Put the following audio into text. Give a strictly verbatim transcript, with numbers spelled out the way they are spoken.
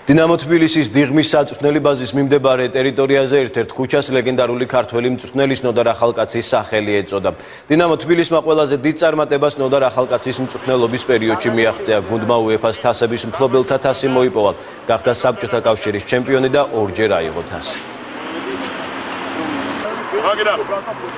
დინამო თბილისის დიღმის საწვრთნელი ბაზის მიმდებარე ტერიტორიაზე ერთ-ერთ ქუჩას ლეგენდარული ქართველი მწვრთნელის ნოდარ ახალკაცის სახელი ეწოდა. დინამო თბილისმა ყველაზე დიდ წარმატებას ნოდარ ახალკაცის მწვრთნელობის პერიოდში მიაღწია. გუნდმა უეფა-ს თასების მფლობელთა თასი მოიპოვა. გახდა საბჭოთა კავშირის ჩემპიონი და ორჯერ აიღო თასი.